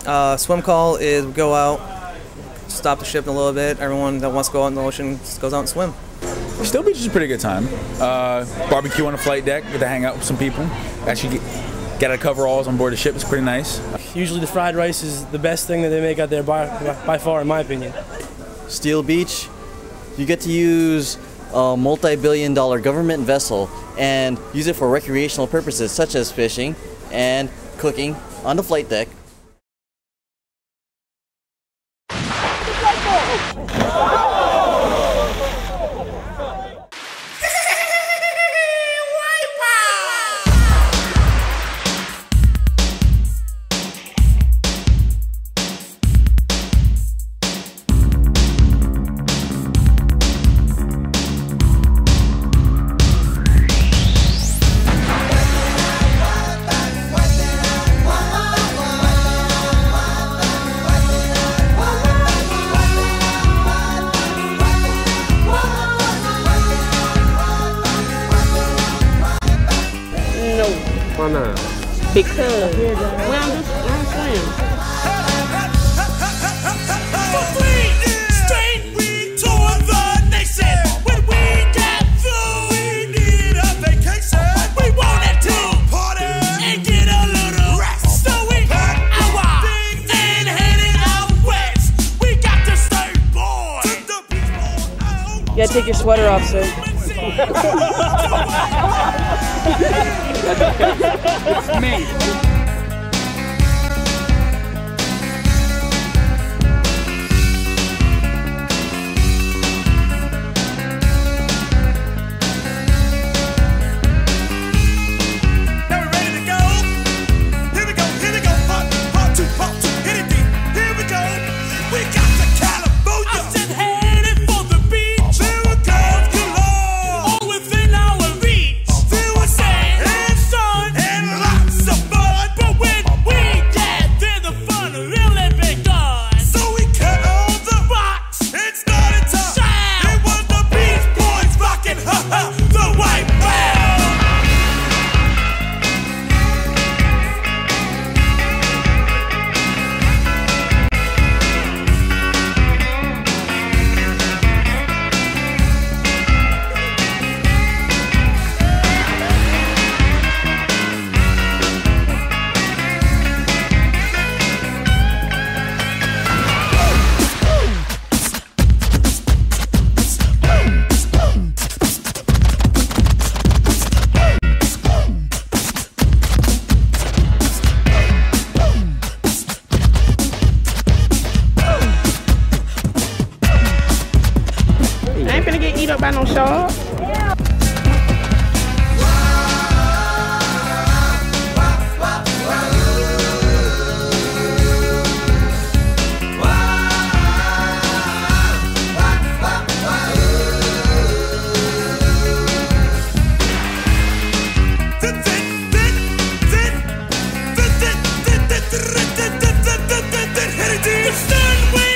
Swim call is we go out, stop the ship in a little bit. Everyone that wants to go out in the ocean just goes out and swim. Still Beach is a pretty good time. Barbecue on the flight deck, get to hang out with some people. Actually get out of coveralls on board the ship. It's pretty nice. Usually the fried rice is the best thing that they make out there by far, in my opinion. Steel Beach, you get to use a multi-billion-dollar government vessel and use it for recreational purposes such as fishing and cooking on the flight deck. Why not? Because we don't swim. You gotta take your sweater off, sir. It's me. I ain't finna get eat up by no shark. The sun